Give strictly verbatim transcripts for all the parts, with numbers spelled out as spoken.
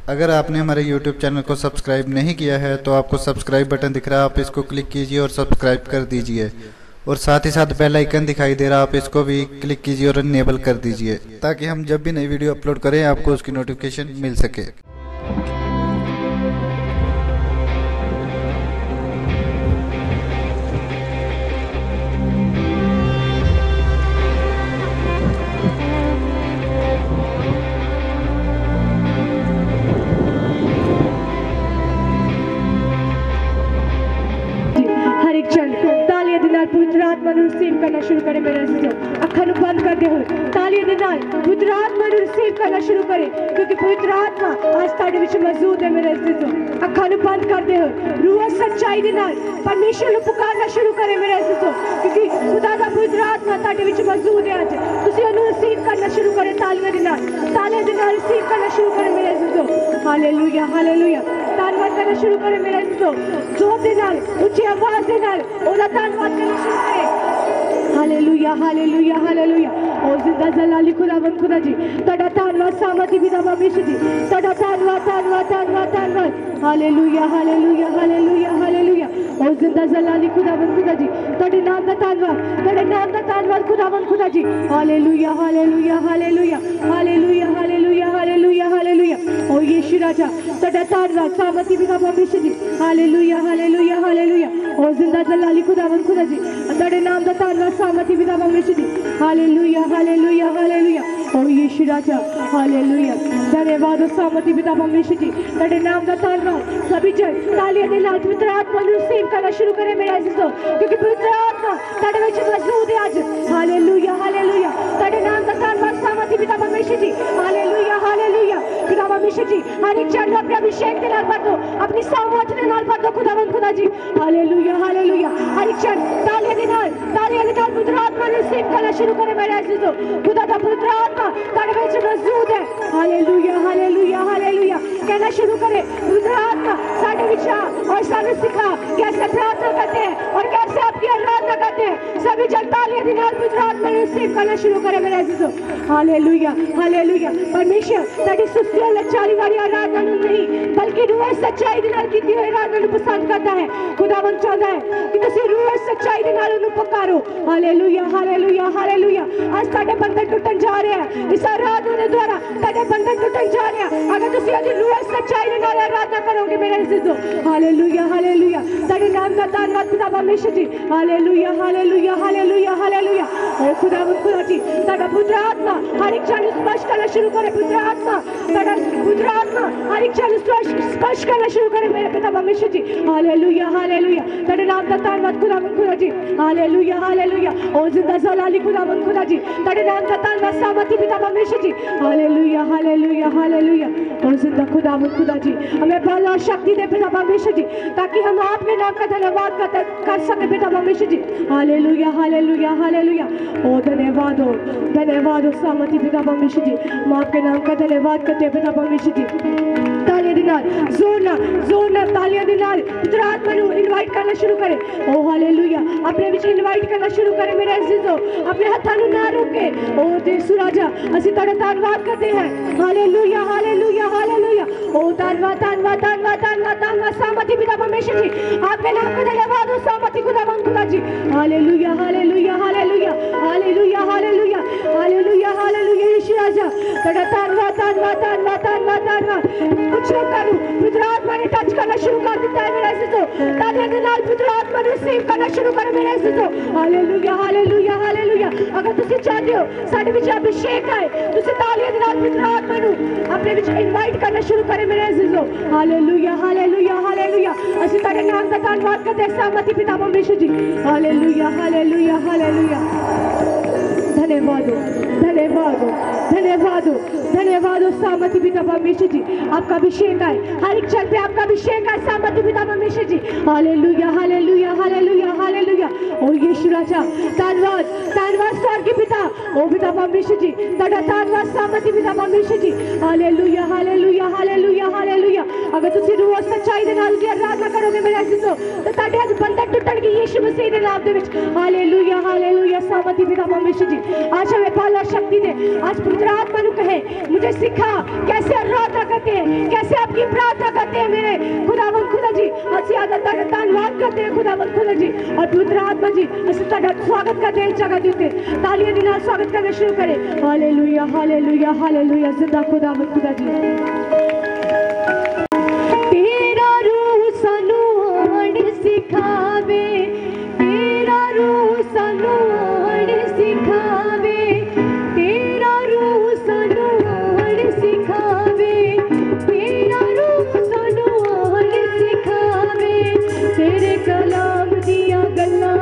अगर आपने हमारे यूट्यूब चैनल को सब्सक्राइब नहीं किया है तो आपको सब्सक्राइब बटन दिख रहा है, आप इसको क्लिक कीजिए और सब्सक्राइब कर दीजिए। और साथ ही साथ बेल आइकन दिखाई दे रहा है, आप इसको भी क्लिक कीजिए और इनेबल कर दीजिए ताकि हम जब भी नई वीडियो अपलोड करें आपको उसकी नोटिफिकेशन मिल सके। पवित्र आत्मा ਨੂੰ रिसीव करना शुरू करें मेरे से अखा ਨੂੰ बंद करते हुए तालियां दे नाल पवित्र आत्मा ਨੂੰ रिसीव करना शुरू करें क्योंकि पवित्र आत्मा आज ਤੁਹਾਡੇ ਵਿੱਚ मौजूद है मेरे से अखा ਨੂੰ बंद करते हुए रूह सच्चाई दे नाल परमेश्वर ਨੂੰ पुकारना शुरू करें मेरे से क्योंकि खुदा ਦਾ पवित्र आत्मा ਤੁਹਾਡੇ ਵਿੱਚ मौजूद है। आज ਤੁਸੀਂ ਉਹਨੂੰ रिसीव करना शुरू करें तालियां दे नाल तालियां दे नाल रिसीव करना शुरू करें मेरे से हालेलुया हालेलुया धन्यवाद करना शुरू करें मेरे से जोर दे नाल ऊंची आवाज दे नाल ਉਹਦਾ धन्यवाद करना शुरू करें। हालेलुया हालेलुया हालेलुया ओ जिंदा जलाली खुदावंद खुदा जी ਤੁਹਾਡਾ ਧੰਨਵਾਦ ਸਾਮर्थी पिता परमेश्वर जी ਤੁਹਾਡਾ ਧੰਨਵਾਦ ਧੰਨਵਾਦ ਧੰਨਵਾਦ ਧੰਨਵਾਦ हालेलुया हालेलुया हालेलुया हालेलुया ओ जिंदा जलाली खुदावंद खुदा जी ਤੁਹਾਡੇ ਨਾਮ ਦਾ ਧੰਨਵਾਦ ਤੁਹਾਡੇ ਨਾਮ ਦਾ ਧੰਨਵਾਦ खुदावंद खुदा जी hallelujah hallelujah hallelujah hallelujah hallelujah hallelujah hallelujah ओ यीशु राजा ਤੁਹਾਡਾ ਧੰਨਵਾਦ ਸਾਮर्थी पिता परमेश्वर जी हालेलुया हालेलुया हालेलुया ओ जिंदा जलाली खुदावंद खुदा जी ਤੁਹਾਡੇ ਨਾਮ ਦਾ ਧੰਨਵਾਦ सामर्थी पिता परमेश्वर जी हालेलुया हालेलुया हालेलुया ओ यीशु राजा हालेलुया धन्यवाद सामर्थी पिता परमेश्वर जी ਤੁਹਾਡੇ नाम ਦਾ ਧੰਨਵਾਦ सभी जन तालियां दे नाल पवित्र आत्मा ਨੂੰ रिसीव करना शुरू करें मेरे अजीजों क्योंकि पवित्र आत्मा ਤੁਹਾਡੇ ਵਿੱਚ मौजूद है। आज हालेलुया हालेलुया ਤੁਹਾਡੇ नाम ਦਾ ਧੰਨਵਾਦ सामर्थी पिता परमेश्वर जी हालेलुया हालेलुया पिता परमेश्वर जी हर एक जन अपने अभिषेक के नाल भर दो अपनी सामर्थ के नाल भर दो खुदावंद खुदा जी हालेलुया हालेलुया हर एक जन तालियां दे नाल तालियां दे नाल पवित्र आत्मा ਨੂੰ रिसीव करना शुरू करें मेरे अजीजों खुदा का पवित्र आत्मा ਤੁਹਾਡੇ ਵਿੱਚ मौजूद है। हालेलुया हालेलुया हालेलुया कहना शुरू करें पवित्र आत्मा साढ़े विचार और सारे सिखा कैसे प्रार्थना करते हैं और कैसे आपकी आराधना करते हैं। सभी जन तालियां दे नाल पवित्र आत्मा ਨੂੰ रिसीव करना शुरू करें मेरे अजीजों हालेलुया हालेलुया परमेश्वर ਤੁਹਾਡੀ ਸੁਸਤੀ लाचारी वाली आराधना ਨੂੰ नहीं बल्कि रूह सच्चाई दे नाल कीती होई आराधना ਨੂੰ पसंद करता है। खुदावंद चाहता है कि ਤੁਸੀਂ रूह सच्चाई दे नाल ਉਹਨੂੰ पुकारो। हालेलुया हालेलुया हालेलुया आज ਤੁਹਾਡੇ ਬੰਧਨ ਟੁੱਟਣ ਜਾ ਰਹੇ हैं इस आराधना के द्वारा ਤੁਹਾਡੇ ਬੰਧਨ ਟੁੱਟਣ ਜਾ ਰਹੇ हैं अगर ਤੁਸੀਂ ਉਹਦੀ रूह सच्चाई दे नाल आराधना करोगे मेरे अजीजों हालेलुया हालेलुया ਤੁਹਾਡੇ नाम का धन्यवाद पिता परमेश्वर जी हालेलुया हालेलुया हालेलुया हालेलुया ओ खुदावंद खुदा जी ਤੁਹਾਡਾ पुत्र आत्मा हर एक जन स्पर्श करना शुरू करे पुत्र आत्मा ਤੁਹਾਡਾ पुत्र आत्मा हर एक जन स्पर्श करना शुरू करे मेरे पिता परमेश्वर जी हालेलुया हालेलुया ਤੁਹਾਡੇ नाम का धन्यवाद खुदावंद खुदा जी हालेलुया हालेलुया ओ जिंदा जलाली खुदावंद खुदा जी ਤੁਹਾਡੇ नाम का धन्यवाद सामर्थी पिता परमेश्वर जी हालेलुया हालेलुया हालेलुया ओ जिंदा खुदावंद खुदा जी हमें बल और शक्ति दे पिता परमेश्वर जी ताकि हम आपके नाम का धन्यवाद कर सके पिता परमेश्वर जी हालेलुया हालेलुया हालेलुया ओ धन्यवाद हो धन्यवाद हो सामर्थी पिता परमेश्वर जी हम आपके नाम का धन्यवाद करते हैं पिता परमेश्वर जी। तालियां दे नाल जोर नाल जोर नाल तालियां दे नाल पवित्र आत्मा ਨੂੰ इनवाइट करना शुरू करें। ओ हालेलुया अपने विच इनवाइट करना शुरू करें मेरे अजीजों अपने हाथों ਨੂੰ ना रोके। ओ यीशु राजा ਅਸੀਂ ਤੁਹਾਡਾ ਧੰਨਵਾਦ ਕਰਦੇ हैं हालेलुया हालेलुया हालेलुया ओ धन्यवाद धन्यवाद धन्यवाद धन्यवाद धन्यवाद सामर्थी पिता परमेश्वर जी आपके नाम का धन्यवाद हो सामर्थी खुदावंद खुदा जी hallelujah hallelujah hallelujah hallelujah hallelujah hallelujah hallelujah Yeshu राजा ਤੁਹਾਡਾ ਧੰਨਵਾਦ ਧੰਨਵਾਦ ਧੰਨਵਾਦ ਧੰਨਵਾਦ ਧੰਨवाद कुछ लोगों को पवित्र आत्मा ने टच करना शुरू कर दिया है मेरे अजीजों तालियां दे नाल पवित्र आत्मा ਨੂੰ रिसीव करना शुरू करें मेरे अजीजों हालेलुया हालेलुया हालेलुया अगर ਤੁਸੀਂ ਚਾਹਦੇ ਹੋ ਸਾਡੇ ਵਿੱਚ अभिषेक आए ਤੁਸੀਂ ਤਾਲੀਆਂ ਦੇ ਨਾਲ पवित्र आत्मा ਨੂੰ ਆਪਣੇ ਵਿੱਚ इनवाइट करना शुरू करें मेरे अजीजों हालेलुया हालेलुया हालेलुया ਅਸੀਂ ਤੁਹਾਡੇ ਨਾਮ ਦਾ ਧੰਨਵਾਦ ਕਰਦੇ ਹਾਂ सामर्थी पिता परमेश्वर जी हालेलुया हालेलुया हालेलुया धन्यवाद हो धन्यवाद हो धन्यवाद हो धन्यवाद हो सामर्थी पिता परमेश्वर जी आपका अभिषेक आए हर एक जन पे आपका अभिषेक आए सामर्थी पिता परमेश्वर जी हालेलुया हालेलुया हालेलुया हालेलुया ओ यीशु राजा धन्यवाद धन्यवाद स्वर्गीय पिता ओ पिता परमेश्वर जी ਤੁਹਾਡਾ ਧੰਨਵਾਦ सामर्थी पिता परमेश्वर जी हालेलुया हालेलुया हालेलुया हालेलुया अगर तुसी रूह और सच्चाई दे नाल आराधना करोगे मेरे अजीजों तो ताड़े अज बंधन टुटणगे यीशु मसीह दे नाम दे विच। Hallelujah hallelujah. सामर्थी पिता परमेश्वर जी आज हमें बल और शक्ति दे। आज पवित्र आत्मा नु कहे मुझे सिखा कैसे आराधना करते हैं, कैसे आपकी प्रार्थना करते हैं मेरे खुदावंद खुदा जी। ਅਸੀਂ आदरता का धन्यवाद करते हैं खुदावंद खुदा जी और पवित्र आत्मा जी ਅਸੀਂ ਤੁਹਾਡਾ स्वागत करते हैं इस जगह ਦੇ ਉੱਤੇ। ਤਾਲੀਆਂ ਦੇ ਨਾਲ स्वागत करना शुरू करें। Hallelujah hallelujah hallelujah. जिंदा खुदावंद खुदा जी तेरा रूह सानू आण सिखावे, तेरा रूह सानू आण सिखावे, तेरा रूह सानू आण सिखावे, तेरा रूह सानू आण सिखावे, तेरे कलाम दिया गल्लां,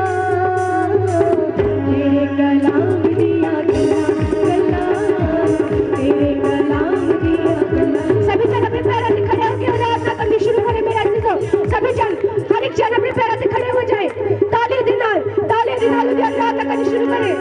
तेरे कलाम दिया गल्लां गल्लां, तेरे कलाम दिया गल्लां। सभी जन अपने पैरों से खड़े होकर आराधना करनी शुरू करें मेरे अजीजों। सभी जन हर एक जन अपने पैरों से खड़े हो जाए। तालियां दे नाल तालियां दे नाल आराधना करनी शुरू करें।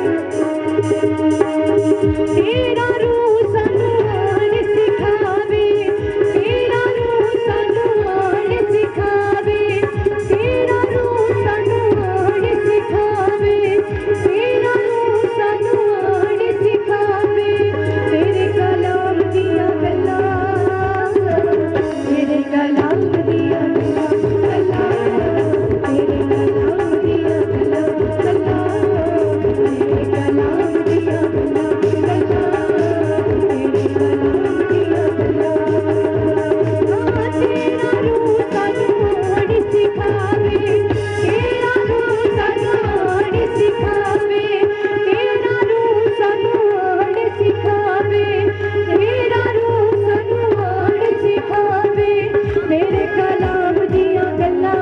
तेरा रूह सानू आण सिखावे, तेरा रूह सानू आण सिखावे, तेरा रूह सानू आण सिखावे, तेरा रूह सानू आण सिखावे, तेरे कलाम दिया गल्लां, तेरे कलाम दिया गल्लां गल्लां, तेरे कलाम दिया गल्लां गल्लां, तेरे कलाम दिया गल्लां गल्लां, तेरे कलाम दिया गल्लां। हाँ तेरा रूह सानू आण सिखावे, तेरा रूह सानू आण सिखावे, तेरा रूह सानू आण सिखावे, तेरा रूह सानू आण सिखावे, तेरे कलाम दिया गल्लां,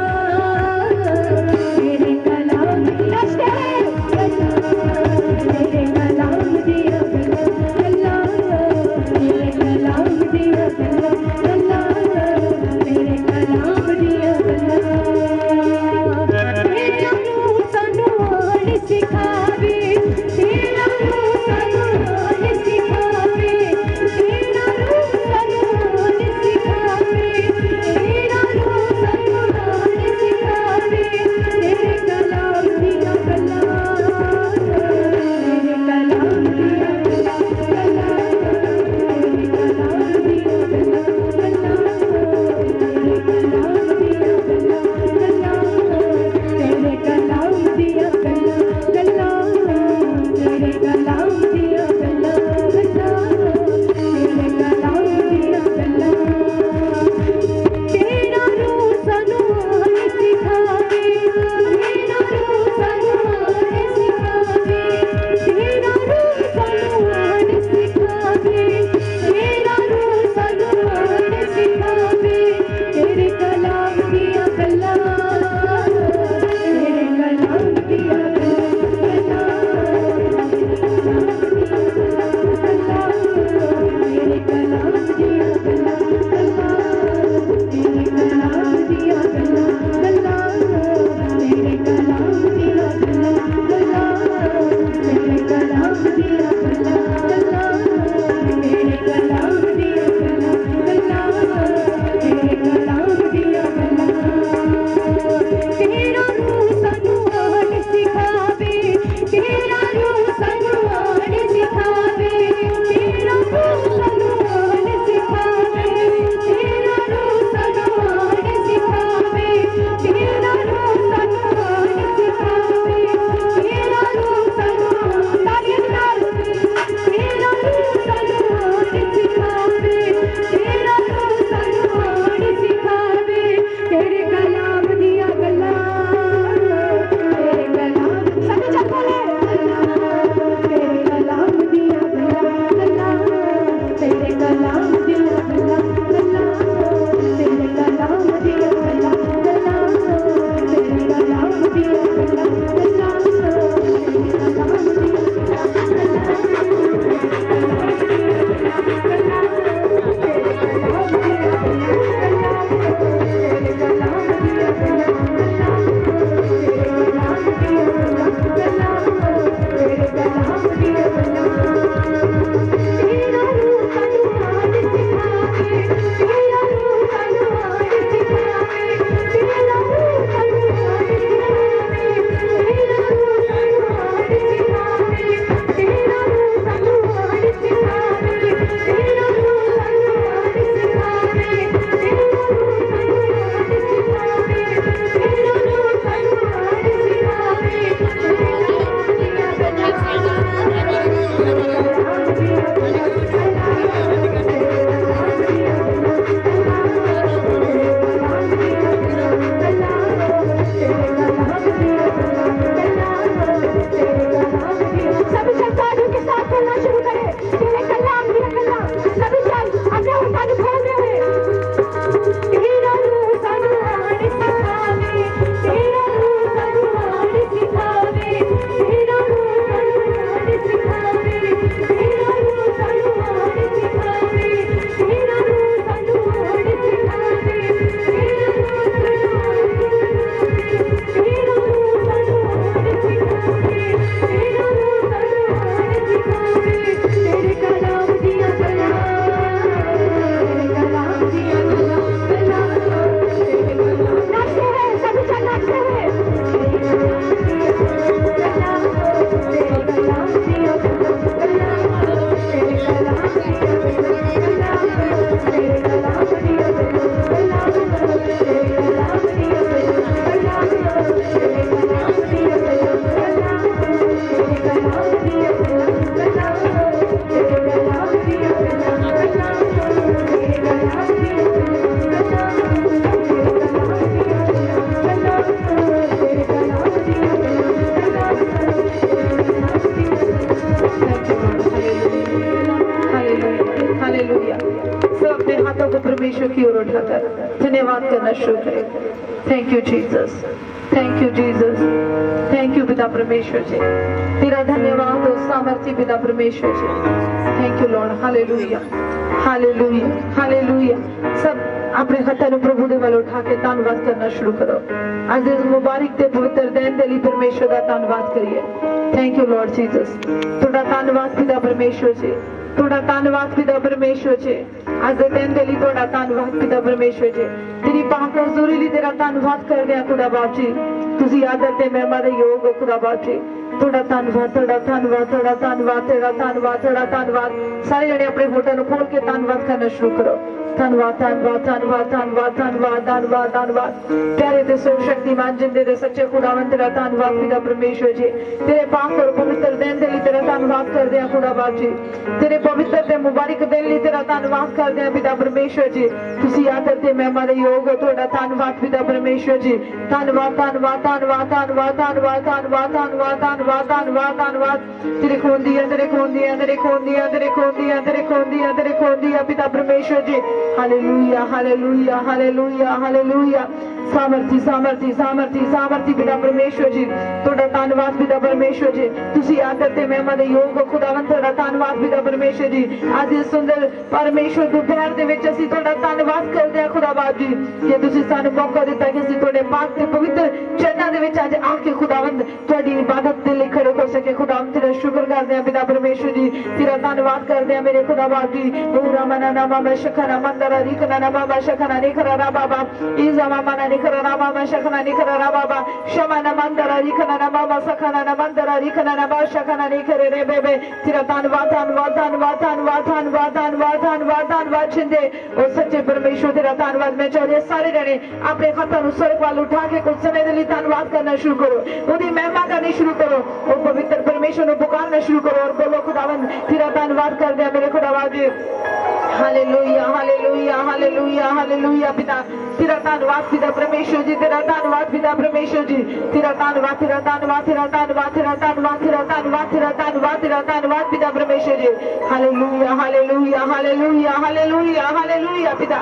तेरे कलाम नचते तेरे कलाम दिया गल्लां गल्लां, तेरे कलाम दिया गल्लां गल्लां, तेरे कलाम दिया गल्लां। तेरा रूह सानू आण सिखावे, तेरा रूह सानू आण सिखावे, तेरा रूह सानू आण सिखावे, तेरा रूह सानू आण सिखावे, तेरे कलाम दिया गल्लां, तेरे कलाम दिया गल्लां गल्लां, तेरे कलाम दिया गल्लां गल्लां, तेरे कलाम दिया गल्लां गल्लां, तेरे कलाम दिया गल्लां गल्लां, तेरे कलाम दिया गल्लां गल्लां, तेरे कलाम दिया गल्लां। तेरा रूह सानू आण सिखावे, तेरा रूह सानू आण सिखावे, तेरा रूह सानू आण सिखावे, तेरा रूह सानू आण सिखावे, तेरे कलाम दिया गल्लां, तेरे कलाम दिया गल्लां गल्लां, तेरे कलाम दिया गल्लां गल्लां, तेरे कलाम दिया गल्लां गल्लां, तेरे कलाम दिया गल्लां गल्लां, तेरे कलाम दिया गल्लां गल्लां, तेरे कलाम दिया गल्लां गल्लां, तेरे कलाम दिया गल्लां। तेरा रूह सानू आण सिखावे, तेरा रूह सानू आण सिखावे, तेरा रूह सानू आण सिखावे, तेरा रूह सानू आण सिखावे, तेरा रूह सानू आण सिखावे, तेरा रूह सानू तालियां दे नाल तेरा रूह सानू आण सिखावे, तेरा रूह सानू आण सिखावे, तेरे कलाम दिया गल्लां, तेरे कलाम सभी जन बोले तेरे कलाम दिया गल्लां गल्लां, तेरे कलाम दिया गल्लां गल्लां, तेरे कलाम दिया गल्लां गल्लां, तेरे कलाम दिया गल्लां गल्लां, तेरे कलाम दिया तेरा रूह सानू आण सिखावे, तेरा रूह सानू की ओर उठाकर धन्यवाद करना शुरू करें। Thank you Jesus, thank you Jesus, thank you पिता परमेश्वर जी, तेरा धन्यवाद हो सामर्थ्य पिता परमेश्वर जी। Thank you lord, hallelujah hallelujah hallelujah. सब अपने हत्थों ਨੂੰ प्रभु ਦੇ ਵੱਲ ਉਠਾ ਕੇ ਧੰਨਵਾਦ ਕਰਨਾ ਸ਼ੁਰੂ ਕਰੋ। ਅੱਜ ਦੇ ਮੁਬਾਰਕ ਤੇ ਪਵਿੱਤਰ ਦਿਨ ਦੇ ਲਈ ਪਰਮੇਸ਼ਰ ਦਾ ਧੰਨਵਾਦ ਕਰੀਏ। ਥੈਂਕ ਯੂ ਲਾਰਡ ਜੀਸਸ, ਤੁਹਾਡਾ ਧੰਨਵਾਦ ਪਿਤਾ ਪਰਮੇਸ਼ਰ ਜੀ, ਤੁਹਾਡਾ ਧੰਨਵਾਦ ਪਿਤਾ ਪਰਮੇਸ਼ਰ ਜੀ। ਅੱਜ ਦੇ ਦਿਨ ਦੇ ਲਈ ਤੁਹਾਡਾ ਧੰਨਵਾਦ ਪਿਤਾ ਪਰਮੇਸ਼ਰ ਜੀ। ਤੇਰੀ ਪਾਕ ਹਜ਼ੂਰੀ ਲਈ ਤੇਰਾ ਧੰਨਵਾਦ ਕਰਦੇ ਹਾਂ ਖੁਦਾ ਬਾਪ ਜੀ। ਤੁਸੀਂ ਆਦਰ ਤੇ ਮਹਿਮਾ ਦੇ ਯੋਗ ਹੋ ਖੁਦਾ ਬਾਪ ਜੀ। ਤੁਹਾਡਾ ਧੰਨਵਾਦ, ਤੁਹਾਡਾ ਧੰਨਵਾਦ, ਤੁਹਾਡਾ ਧੰਨਵਾਦ, ਤੇਰਾ ਧੰਨਵਾਦ, ਤੁਹਾਡਾ ਧੰਨਵਾਦ। ਸਾਰੇ ਜਣੇ ਆਪਣੇ ਹੋਠਾਂ ਨੂੰ ਖੋਲ ਕੇ ਧੰਨਵਾਦ ਕਰਨਾ ਸ਼ੁਰੂ ਕਰੋ। ਧੰਨਵਾਦ ਧੰਨਵਾਦ ਧੰਨਵਾਦ ਧੰਨਵਾਦ ਧੰਨਵਾਦ ਧੰਨਵਾਦ ਧੰਨਵਾਦ। ਪਿਆਰੇ ਤੇ ਸਰਵ ਸ਼ਕਤੀਮਾਨ ਜਿੰਦੇ ਦੇ ਸੱਚੇ ਖੁਦਾਵੰਦ ਤੇਰਾ ਧੰਨਵਾਦ ਪਿਤਾ ਪਰਮੇਸ਼ਰ ਜੀ। ਤੇਰੇ ਪਾਕ ਔਰ ਪਵਿੱਤਰ ਦਿਨ ਦੇ ਲਈ ਤੇਰਾ ਧੰਨਵਾਦ ਕਰਦੇ ਹਾਂ ਖੁਦਾ ਬਾਪ ਜੀ। ਤੇਰੇ ਪਵਿੱਤਰ ਤੇ ਮੁਬਾਰਕ ਦਿਨ ਲਈ ਤੇਰਾ ਧੰਨਵਾਦ ਕਰਦੇ ਹਾਂ ਪਿਤਾ ਪਰਮੇਸ਼ਰ ਜੀ। ਤੁਸੀਂ ਆਦਰ ਤੇ ਮਹਿਮਾ ਦੇ ਯੋਗ ਹੋ। ਤੁਹਾਡਾ ਧੰਨਵਾਦ ਪਿਤਾ ਪਰਮੇਸ਼ਰ ਜੀ। ਧੰਨਵਾਦ ਧੰਨਵਾਦ ਧੰਨਵਾਦ ਧੰਨਵਾਦ ਧੰਨਵਾਦ ਧੰਨਵਾਦ ਧੰਨਵਾਦ ਧੰਨਵਾਦ ਧੰਨਵਾਦ ਧੰਨਵਾਦ। ਤੇਰੇ ਖੋਂਦੀ ਹੈ, ਤੇਰੇ ਖੋਂਦੀ ਹੈ, ਤੇਰੇ ਖੋਂਦੀ ਹੈ, ਤੇਰੇ ਖੋਂਦੀ ਹੈ, ਤੇਰੇ ਖੋਂਦੀ ਹੈ, ਤੇਰੇ ਖੋਂਦੀ ਹੈ ਪਿਤਾ ਪਰਮੇਸ਼ਰ ਜੀ। Hallelujah hallelujah hallelujah hallelujah. सामर्थी सामर्थी सामर्थी सामर्थी पिता परमेश्वर जी, ਤੁਹਾਡਾ ਧੰਨਵਾਦ ਪਿਤਾ ਪਰਮੇਸ਼ਰ ਜੀ। ਤੁਸੀਂ ਆਦਰ ਤੇ ਮਹਿਮਾ ਦੇ ਯੋਗ ਹੋ ਖੁਦਾਵੰਦ, ਤੁਹਾਡਾ ਧੰਨਵਾਦ ਪਿਤਾ ਪਰਮੇਸ਼ਰ ਜੀ। ਅੱਜ ਇਸ ਸੁੰਦਰ ਪਰਮੇਸ਼ਰ ਦੁਪਹਿਰ ਦੇ ਵਿੱਚ ਅਸੀਂ ਤੁਹਾਡਾ ਧੰਨਵਾਦ ਕਰਦੇ ਹਾਂ ਖੁਦਾ ਬਾਪ ਜੀ ਕਿ ਤੁਸੀਂ ਸਾਨੂੰ ਮੌਕਾ ਦਿੱਤਾ ਕਿ ਅਸੀਂ ਤੁਹਾਡੇ ਪਾਕ ਤੇ ਪਵਿੱਤਰ ਚਰਨਾਂ ਦੇ ਵਿੱਚ ਅੱਜ ਆ ਕੇ ਖੁਦਾਵੰਦ ਤੁਹਾਡੀ ਇਬਾਦਤ ਦੇ ਲਈ ਖੜੇ ਹੋ ਸਕੇ। ਖੁਦਾਵੰਦ ਤੇਰਾ ਸ਼ੁਕਰ ਕਰਦੇ ਹਾਂ ਪਿਤਾ ਪਰਮੇਸ਼ਰ ਜੀ। ਤੇਰਾ ਧੰਨਵਾਦ ਕਰਦੇ ਹਾਂ ਮੇਰੇ ਖੁਦਾ ਬਾਪ ਜੀ। ਊਰਾ ਮਨਾ ਨਾ ਮਾਮਾ ਸ਼ਖਨਾ ਮੰਦਰਾ ਰੀਕਨਾ ਨਾ ਮਾਮਾ ਸ਼ਖਨਾ ਨੀ ਖਰਾ ਰਾ ਬਾਬਾ ਇਜ਼ਾ ਮਾਮਾ ਨਾ ਨੀ ਖਰਾ ਰਾ ਮਾਮਾ ਸ਼ਖਨਾ ਨੀ ਖਰਾ ਰਾ ਬਾਬਾ ਸ਼ਮਾ ਨਾ ਮੰਦਰਾ ਰੀਕਨਾ ਨਾ ਮਾਮਾ ਸਖਨਾ ਨਾ ਮੰਦਰਾ ਰੀਕਨਾ ਨਾ ਬਾ ਸ਼ਖਨਾ ਨੀ ਖਰੇ ਰੇ ਬੇਬੇ। ਤੇਰਾ ਧੰਨਵਾਦ ਧੰਨਵਾਦ ਧੰਨਵਾਦ ਧੰਨਵਾਦ ਧੰਨਵਾਦ ਧੰਨਵਾਦ ਧੰਨਵਾਦ ਧੰਨਵਾਦ ਛਿੰਦੇ ਉਹ ਸੱਚੇ ਪਰਮੇਸ਼ਰ ਤੇਰਾ ਧੰਨਵਾਦ। ਮੈਂ ਚਾਹੁੰਦੀ ਸਾਰੇ ਜਣੇ ਆਪਣੇ ਹੱਥਾਂ ਨੂੰ ਸਰਕ ਵੱਲ ਉਠਾ ਕੇ ਕੁਝ ਸਮੇਂ ਦੇ ਲਈ ਧੰਨਵਾਦ ਕਰਨਾ ਸ਼ੁਰੂ ਕਰੋ। ਉਹਦੀ ਮਹਿਮਾ ਕਰਨੀ ਸ਼ੁਰੂ ਕਰੋ। ਉਹ ਪਵਿੱਤਰ ਪਰਮੇਸ਼ਰ ਨੂੰ ਪੁਕਾਰਨਾ ਸ਼ੁਰੂ ਕਰੋ ਔਰ ਬੋਲੋ ਖੁਦਾਵੰਦ ਤੇਰਾ ਧੰਨਵਾਦ ਕਰਦੇ ਆ ਮੇਰੇ ਖੁਦਾਵੰਦ ਜੀ। Hallelujah hallelujah hallelujah hallelujah. पिता तेरा धन्यवाद पिता परमेश्वर जी, तेरा धन्यवाद पिता परमेश्वर जी। तेरा धन्यवाद तेरा धन्यवाद तेरा धन्यवाद तेरा धन्यवाद तेरा धन्यवाद तेरा धन्यवाद तेरा धन्यवाद पिता परमेश्वर जी। Hallelujah hallelujah hallelujah hallelujah hallelujah. पिता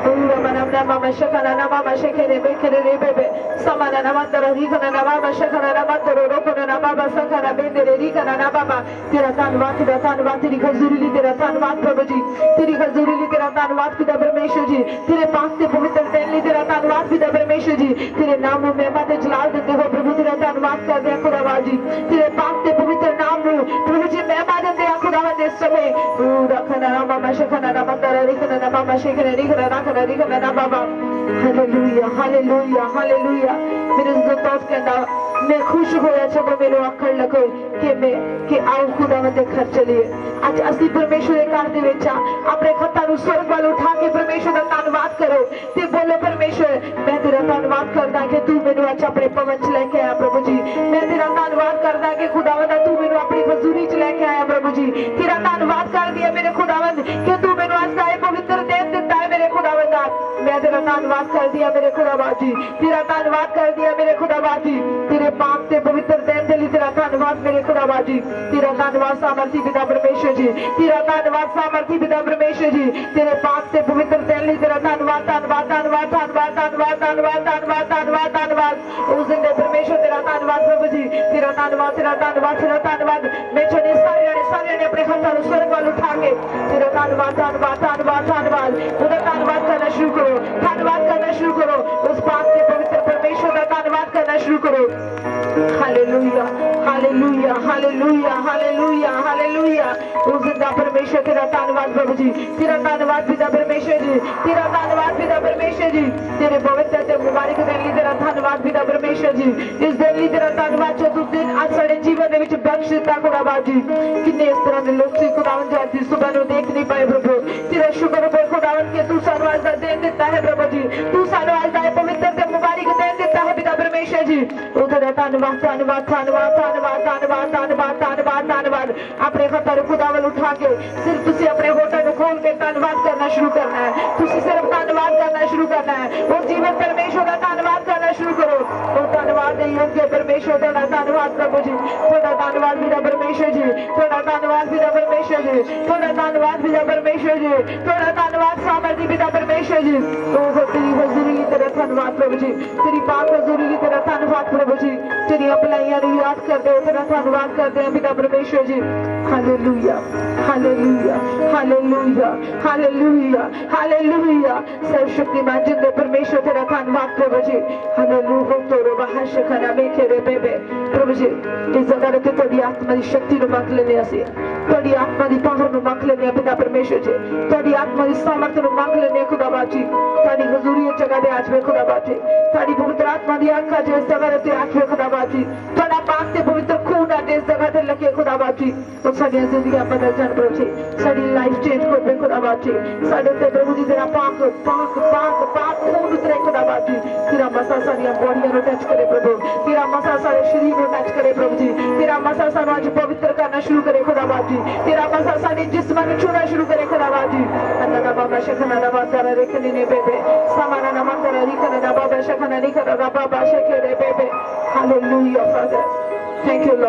मामा शखना ना मामा शखरे बेखरे रे बेबे समाना ना मंदर रीखना ना मामा शखना ना मंदर रोकना ना बाबा सखना बेंदरे रीखना ना बाबा। तेरा धन्यवाद तेरा धन्यवाद तेरी हजूरी ली तेरा धन्यवाद प्रभु जी। तेरी हजूरी ली तेरा धन्यवाद पिता परमेश्वर जी। तेरे पास से पवित्र दिन ली तेरा धन्यवाद पिता परमेश्वर जी। तेरे नाम में महिमा ते जलाल देते हो प्रभु तेरा धन्यवाद करते हैं खुदावंद जी। तेरे पास से पवित्र नाम में प्रभु जी महिमा देते हैं खुदावंद इस समय। रखना ना मामा शखना ना मंदर रीखना ना मामा शखना रीखना ना खना रीखना ना बाबा। Hallelujah hallelujah hallelujah. मेरे ज़ोत के अंदर मैं खुश होया जब मेरे आखड़ लगो कि मैं कि आओ खुदावंद दे घर चलिए। आज असली परमेश्वर के घर दे विच अपने हत्थां नूं स्वर्ग वाल उठा के परमेश्वर दा धन्नवाद करो ते बोलो परमेश्वर मैं तेरा धन्नवाद करदा कि तू मैनूं अज अपने भवन च लेके आया प्रभु जी। मैं तेरा धन्नवाद करदा कि खुदावंद तू मैनूं अपनी हजूरी च लेके आया प्रभु जी। तेरा धन्नवाद करदी है मेरे खुदावंद कि तू मैनूं अज दा पवित्र दिन दिता है मेरे खुदावंद। मैं तेरा धन्नवाद करदी है मेरे खुदावंद जी। तेरा धन्नवाद करदी है मेरे खुदावंद जी। तेरे पाक ते पवित्र दिन दे लई तेरा धन्नवाद मेरे खुदावंद जी। तेरा धन्नवाद सामर्थी पिता परमेश्वर जी। तेरा धन्नवाद सामर्थी पिता परमेश्वर जी। तेरे पाक ते पवित्र दिन लई तेरा धन्नवाद धन्नवाद धन्नवाद धन्नवाद धन्नवाद धन्नवाद धन्नवाद धन्नवाद धन्नवाद। उस दिन दे परमेश्वर तेरा धन्नवाद प्रभु जी। तेरा धन्नवाद तेरा धन्नवाद तेरा धन्नवाद। मैं चाहनी सारे जने सारे जने अपने हत्थां नूं स्वर्ग वाल उठा के तेरा धन्नवाद धन्नवाद धन्नवाद धन्नवाद ਉਹਦਾ ਧੰਨਵਾਦ ਕਰਨਾ ਸ਼ੁਰੂ ਕਰੋ। धन्यवाद करना शुरू करो। उस पाक के पवित्र परमेश्वर का धन्यवाद करना शुरू करो। Hallelujah hallelujah hallelujah hallelujah hallelujah. उस जिंदा परमेश्वर तेरा धन्यवाद प्रभु जी। तेरा धन्यवाद पिता परमेश्वर जी। तेरा धन्यवाद पिता परमेश्वर जी। तेरे पवित्र ते मुबारक दिन ਲਈ तेरा धन्यवाद पिता परमेश्वर जी। इस दिन ਲਈ तेरा धन्यवाद जो तू दिन आज ਸਾਡੇ ਜੀਵਨ ਦੇ ਵਿੱਚ ਬਖਸ਼ ਦਿੱਤਾ ਖੁਦਾਵੰਦ ਜੀ। ਕਿੰਨੇ ਇਸ ਤਰ੍ਹਾਂ ਦੇ ਲੋਕ ਸੀ ਖੁਦਾਵੰਦ ਜੋ ਅੱਜ ਸੁਬਹ ਨੂੰ ਦੇਖ ਨਹੀਂ ਪਾਏ ਪ੍ਰਭੂ। तेरा शुक्र है खुदावंद कि तू ਸਾਨੂੰ ਅੱਜ ਦਾ ਦਿਨ ਦਿੱਤਾ ਹੈ प्रभु जी। तू ਸਾਨੂੰ ਅੱਜ ਦਾ पवित्र ते मुबारक दिन ਦਿੱਤਾ है पिता परमेश्वर जी। ਉਹ ਤੇਰਾ ਧੰਨਵਾਦ ਧੰਨਵਾਦ ਧੰਨਵਾਦ ਧੰਨਵਾਦ ਧੰਨਵਾਦ ਧੰਨਵਾਦ ਧੰਨਵਾਦ ਧੰਨਵਾਦ। ਆਪਣੇ ਹੱਥਾਂ ਨੂੰ ਖੁਦਾ ਵੱਲ ਉਠਾ ਕੇ ਸਿਰਫ ਤੁਸੀਂ ਆਪਣੇ ਹੋਠਾਂ ਨੂੰ ਖੋਲ ਕੇ ਧੰਨਵਾਦ ਕਰਨਾ ਸ਼ੁਰੂ ਕਰਨਾ ਹੈ। ਤੁਸੀਂ ਸਿਰਫ ਧੰਨਵਾਦ ਕਰਨਾ ਸ਼ੁਰੂ ਕਰਨਾ ਹੈ। ਉਹ ਜੀਵਨ ਪਰਮੇਸ਼ਵਰ ਦਾ ਧੰਨਵਾਦ ਕਰਨਾ ਸ਼ੁਰੂ ਕਰੋ। ਉਹ ਧੰਨਵਾਦ ਦੇ ਯੋਗ योग्य परमेश्वर थोड़ा धन्यवाद प्रभु जी थोड़ा धन्यवाद पिता परमेश्वर जी थोड़ा धन्यवाद पिता परमेश्वर जी थोड़ा धन्यवाद पिता परमेश्वर जी थोड़ा धन्यवाद सामर्थी पिता परमेश्वर जी ओ तेरी हजूरी की तरह धन्यवाद प्रभु जी तेरी पाक हजूरी की तरह धन्यवाद प्रभु जी तेरी अपनाइयां याद करते हो तेरा धन्यवाद करते हैं पिता परमेश्वर जी hallelujah hallelujah hallelujah hallelujah hallelujah सर्वशक्तिमान जिंदे परमेश्वर तेरा धन्यवाद प्रभु जी हालेलुया तोरो बाहर शखना में खेरे बेबे प्रभु जी इस जगह ते तोड़ी आत्मा दी शक्ति नु मंग लेने आसी तोड़ी आत्मा दी पावर नु मंग लेने पिता परमेश्वर जी तोड़ी आत्मा दी सामर्थ नु मंग लेने खुदा बाजी तारी हुजूरी जगह दे आज में खुदा बाजी तारी पवित्र आत्मा दी आंखा जो इस जगह ते आज में खुदा बाजी तोड़ा पाक ते पवित्र खून आ इस जगह ते लगे खुदा बाजी तो साडी जिंदगी बदल जान प्रभु जी साडी लाइफ चेंज कर दे खुदा बाजी साडे ते प्रभु जी तेरा पाक पाक पाक पाक खून उतरे खुदा बाजी तेरा मसा साडी बॉडी नु टच करे प्रभु तेरा मसा सारे शरीर नु टच करे प्रभु जी तेरा मसा सानू आज पवित्र करना शुरू करे खुदा बाजी तेरा मसा साडी जिस्म नु छूना शुरू करे खुदा बाजी अन्ना बाबा शखना ना बाबा रेखनी ने बेबे समाना ना मंदरा रिखना ना बाबा शखना नि करा बाबा शेखे रे बेबे hallelujah father thank you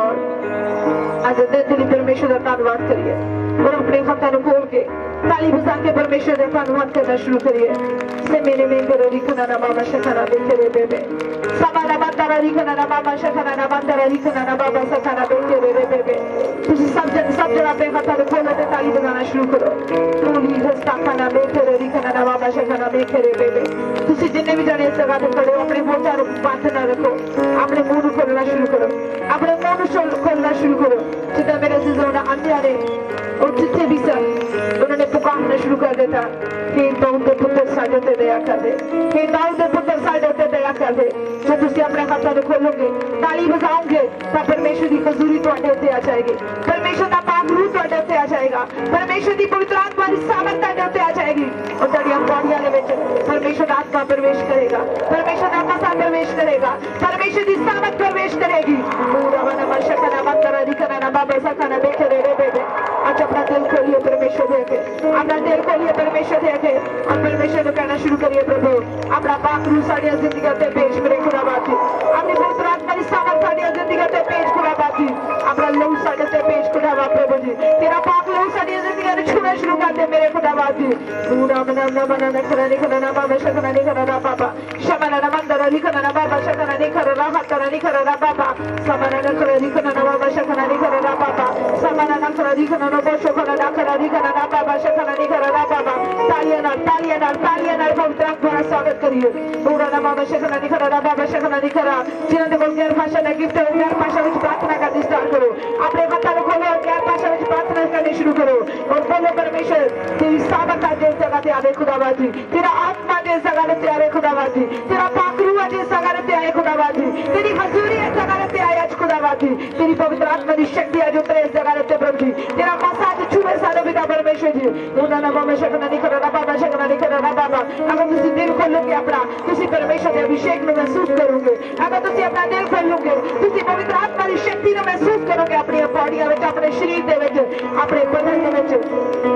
lord आज दिन दिन परमेश्वर का धन्यवाद करिए और अपने हाथों को खोल के ताली बजा के परमेश्वर का धन्यवाद करना शुरू करिए से मेरे में करो रिखना ना बाबा शखना बेटे रे बेबे समाना मंदरा रिखना ना बाबा शखना ना मंदरा रिखना ना बाबा शखना बेटे रे बेबे तुझे सब जन सब जन अपने हाथों को खोल के ताली बजाना शुरू करो टोली हस्ताखना बेटे रे रिखना ना बाबा शखना बेटे रे बेबे तुझे जितने भी जाने इस जगह पे खड़े अपने होठों को बांध ना रखो अपने मुंह खोलना शुरू करो अपने मुंह खोलना शुरू करो जितना मेरे से जोड़ा अंधेरे और जितने भी सब उन्होंने पुकारना शुरू कर देता हे दाऊद दे पुत्र साडे ते दया कर दे हे दाऊद दे पुत्र साडे ते दया कर दे जो तुसी अपने हाथों को खोलोगे ताली बजाओगे तब परमेश्वर की हजूरी ਤੁਹਾਡੇ ਉੱਤੇ आ जाएगी परमेश्वर का पाक रूह ਤੁਹਾਡੇ ਉੱਤੇ आ जाएगा परमेश्वर की पवित्र आत्मा की सामर्थ ਤੁਹਾਡੇ ਉੱਤੇ आ जाएगी और ਤੁਹਾਡੀਆਂ ਬੋਡੀਆਂ ਦੇ ਵਿੱਚ परमेश्वर आत्मा प्रवेश करेगा परमेश्वर का मसा प्रवेश करेगा परमेश्वर की सामर्थ प्रवेश करेगी पूरा बना मशकना मंदरा दिखना ना बाबा सकना देखे रे बेबे आज अपना दिल खोलिए परमेश्वर देखे अपना दिल खोलिए परमेश्वर देखे और परमेश्वर को कहना शुरू करिए प्रभु अपना पाक रूह साड़ी जिंदगी ते पेश करे खुदा बाजी अपनी पवित्र आत्मा की सामर्थ साड़ी जिंदगी ते पेश खुदा बाजी अपना लहू साड़े ते पेश खुदा बा प्रभु जी तेरा पाक लहू साड़ी जिंदगी ने छूना शुरू कर दे मेरे खुदा बाजी पूरा बना ना बना ना खरा नहीं खरा ना बाबा शकना नहीं खरा ना बाबा शमना ना मंदरा नहीं खरा ना बाबा शकना नहीं खरा ना हाथ नहीं खरा ना बाबा समना ना खरा नहीं खरा ना बाबा शकना नहीं खरा ना बाबा समना ना खरा नहीं खरा ना बोशो खरा ना खरा नहीं खरा ना बाबा शकना नहीं खरा ना बाबा तालियां ना तालियां ना तालियां ना पवित्र आत्मा का स्वागत करिए पूरा ना बाबा शकना नहीं खरा ना बाबा शकना नहीं खरा जिन्होंने बोल गैर भाषा ना गिफ्ट है गैर भाषा में प्रार्थना करनी स्टार्ट करो अपने हाथों को खोलो गैर भाषा में प्रार्थना करनी शुरू करो और बोलो परमेश्वर तेरी सामर्थ आज इस जगह पे आवे खुदाबाजी तेरा आत्मा इस जगह पे आवे खुदाबाजी तेरा पाक रूह आज इस जगह पे आए खुदाबाजी तेरी हजूरी इस जगह पे आए आज खुदाबाजी तेरी पवित्र आत्मा की शक्ति आज उतरे इस जगह पे प्रभु जी तेरा मसाज छुए सारे पिता परमेश्वर जी उन्होंने ना बाबा शकना नहीं करो ना बाबा शकना नहीं करो ना बाबा अगर तुसी दिल खोलोगे अपना तुसी परमेश्वर के अभिषेक में महसूस करोगे अगर तुसी अपना दिल खोलोगे तुसी पवित्र आत्मा की शक्ति में महसूस करोगे अपनी बॉडियां में अपने शरीर दे विच अपने बदन दे विच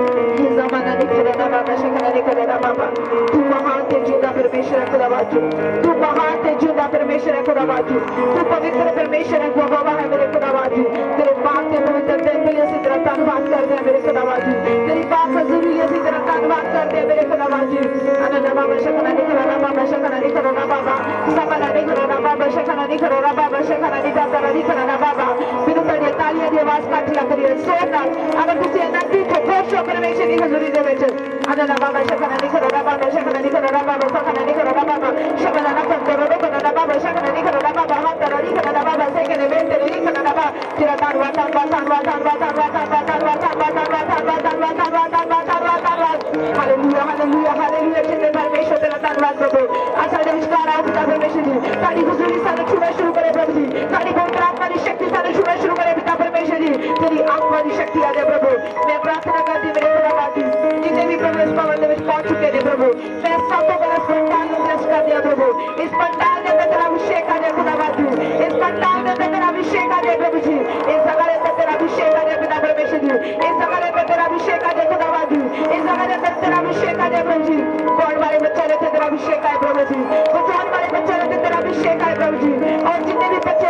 जमाना नहीं करो ना बाबा शकना नहीं करो ना बाबा तू महान ते जिंदा परमेश्वर है खुदाबाजी तू महान ते जिंदा परमेश्वर है खुदाबाजी तू पवित्र परमेश्वर है यहोवा है मेरे खुदाबाजी तेरे पाक के पवित्र दिन के लिए इसी तरह धन्यवाद करते हैं मेरे खुदाबाजी तेरी पाक हजूरी इसी तरह धन्यवाद करते हैं मेरे खुदाबाजी अनन्या बाबा शकना नहीं करो ना बाबा शकना नहीं करो ना बाबा समना नहीं करो ना बाबा शकना नहीं करो ना बाबा शकना नहीं करता नहीं करो ना बाबा बिनु तड़िए तालियां दी आवाज काट ला करिए जोर नाल अगर तुसी अनंती को बोशो परमेश्वर की हजूरी दे विच अनन्या बाबा शकना नहीं करो ना बाबा शकना नहीं करो ना बाबा शकना नहीं करो ना बाबा शमना ना करो ना बाबा शकना नहीं करो ना बाबा हाथ नहीं करो ना बाबा से के बेटे नहीं करो ना बाबा तेरा धन्यवाद धन्यवाद धन्यवाद धन्यवाद धन्यवाद धन्यवाद धन्यवाद धन्यवाद धन्यवाद धन्यवाद धन्यवाद धन्यवाद हालेलुया हालेलुया हालेलुया जिंदे परमेश्वर तेरा धन्यवाद प्रभु आसाडे विचार आओ पिता परमेश्वर जी ताड़ी हुजूरी सारे छुना शुरू करे प्रभु जी ताड़ी पवित्र आत्मा की शक्ति सारे छुना शुरू करे पिता परमेश्वर जी तेरी आत्मा की शक्ति आ जाए प्रभु मैं प्रार्थना करती मेरे खुदाबाजी जितने भी प्रभु इस भवन में पहुंच चुके हैं प्रभु मैं सबको बड़ा पंडाल में ब्लेस कर दिया प्रभु इस पंडाल में तेरा अभिषेक आ जाए खुदाबाजी इस पंडाल में तेरा अभिषेक आ जाए प्रभु जी इस जगह में तेरा अभिषेक आ जाए पिता परमेश्वर जी इस जगह में तेरा अभिषेक आ जाए खुदाबाजी इस जगह में तेरा अभिषेक आ जाए प्रभु जी कौन वाले बच्चे रहते तेरा अभिषेक आए प्रभु जी वो कौन वाले बच्चे रहते तेरा अभिषेक आए प्रभु जी और जितने भी बच्चे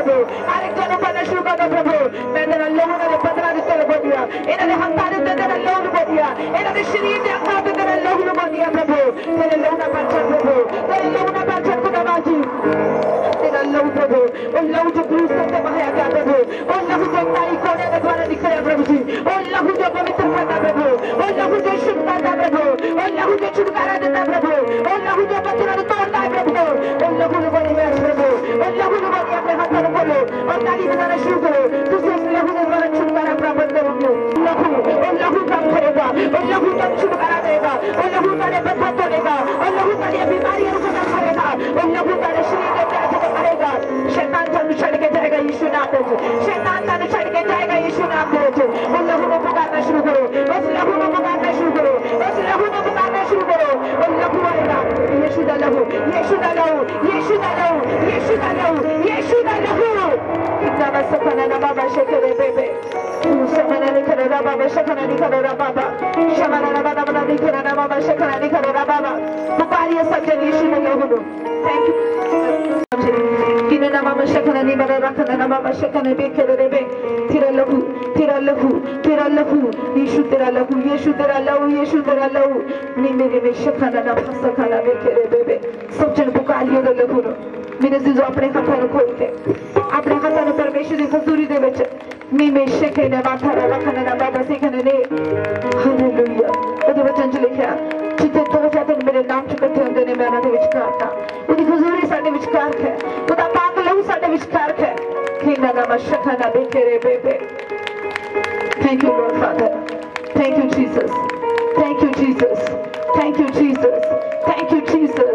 प्रभु हर एक जन पर शुरू कर दो प्रभु मैं तेरा लहू ने बदला दिते लो दिया इन्होंने हत्ता दे तेरा लहू लो दिया इन्होंने शरीर दे अंगा दे तेरा लहू लो दिया प्रभु तेरे लहू ना बचा प्रभु तेरे लहू ना बचा को नवाजी तेरा लहू प्रभु और लहू जो क्रूस पे बहाया गया प्रभु और लहू जो ताई कोने के द्वारा निकला प्रभु जी और लहू जो पवित्र करता प्रभु और लहू जो शुद्ध करता प्रभु और लहू जो छुटकारा देता प्रभु और लहू जो पत्थरों को तोड़ता है प्रभु और लहू ने बोले मैं प्रभु और लहू ने बोले अपने हाथों को बोलो और ताली बजाना शुरू करो तुझे इस लहू के द्वारा छुटकारा प्राप्त करोगे लहू और लहू काम करेगा और लहू का छुटकारा देगा और लहू तेरे बंधन तोड़ेगा और लहू तेरी बीमारियों को खत्म करेगा और लहू तेरे शरीर के प्यास को करेगा शैतान जान छड़ के जाएगा यीशु नाम से शैतान जान छड़ के जाएगा यीशु नाम से और लहू को पुकारना शुरू करो उस लहू को पुकारना शुरू करो उस लहू को पुकारना शुरू करो और लहू आएगा यीशु दा लहू यीशु दा लहू यीशु दा लहू यीशु दा लहू यीशु दा लहू कितना बस सपना ना बाबा शेकरे बेबे सपना नहीं करे रा बाबा शेकना नहीं करे रा बाबा शमना ना बाबा नहीं करे रा बाबा शेकना नहीं करे रा बाबा पुकारिए सच्चे यीशु ने लहू थैंक यू किने ना बाबा शेकना नहीं मरे रखना ना बाबा शेकना भी करे रे बे तेरा लहू तेरा लहू तेरा लहू यीशु तेरा लहू यीशु तेरा लहू यीशु तेरा लहू नी मेरे में शेकना ना फंसा खाना में करे बेबे सब जन पुकारिए रे लहू मेरे जीजो अपने हाथों खोल के अपने हाथों परमेश्वर की हजूरी दे विच मी में शेके ने माथा रखना ना बाबा सीखने ने हालेलुया ओदे वचन च लिखिया जिथे दो जन मेरे नाम च इकट्ठे होंदे ने मैं उन्हां दे विचकार था ओदी हजूरी साडे विचकार है ओदा पाक लहू साडे विचकार है किना ना मशखना बेकेरे बेबे thank you lord father thank you Jesus thank you Jesus thank you Jesus thank you Jesus